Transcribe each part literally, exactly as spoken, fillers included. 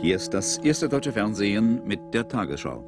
Hier ist das erste deutsche Fernsehen mit der Tagesschau.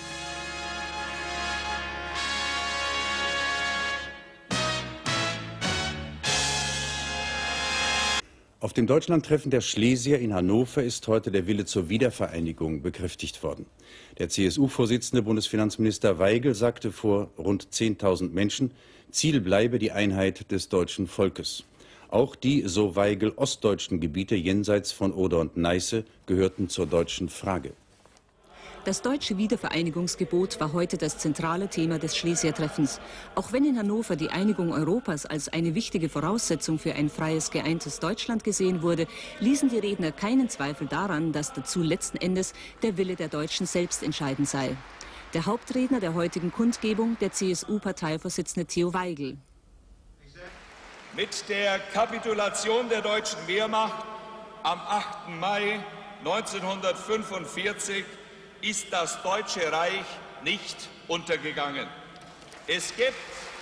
Auf dem Deutschlandtreffen der Schlesier in Hannover ist heute der Wille zur Wiedervereinigung bekräftigt worden. Der C S U-Vorsitzende Bundesfinanzminister Waigel sagte vor rund zehntausend Menschen, Ziel bleibe die Einheit des deutschen Volkes. Auch die, so Waigel, ostdeutschen Gebiete jenseits von Oder und Neiße gehörten zur deutschen Frage. Das deutsche Wiedervereinigungsgebot war heute das zentrale Thema des Schlesier-Treffens. Auch wenn in Hannover die Einigung Europas als eine wichtige Voraussetzung für ein freies, geeintes Deutschland gesehen wurde, ließen die Redner keinen Zweifel daran, dass dazu letzten Endes der Wille der Deutschen selbst entscheidend sei. Der Hauptredner der heutigen Kundgebung, der C S U-Parteivorsitzende Theo Waigel. Mit der Kapitulation der deutschen Wehrmacht am achten Mai neunzehnhundertfünfundvierzig ist das Deutsche Reich nicht untergegangen. Es gibt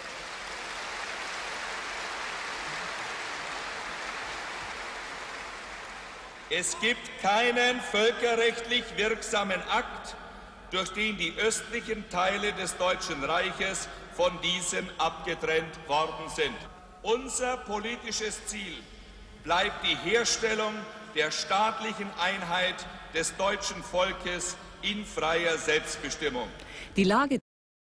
Es gibt keinen völkerrechtlich wirksamen Akt, durch den die östlichen Teile des Deutschen Reiches von diesem abgetrennt worden sind. Unser politisches Ziel bleibt die Herstellung der staatlichen Einheit des deutschen Volkes in freier Selbstbestimmung. Die Lage